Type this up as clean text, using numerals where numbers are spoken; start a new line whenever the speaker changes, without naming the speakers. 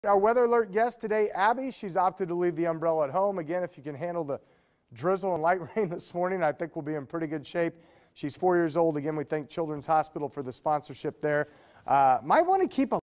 Our weather alert guest today, Abby, she's opted to leave the umbrella at home. Again, if you can handle the drizzle and light rain this morning, I think we'll be in pretty good shape. She's 4 years old. Again, we thank Children's Hospital for the sponsorship there. Might want to keep a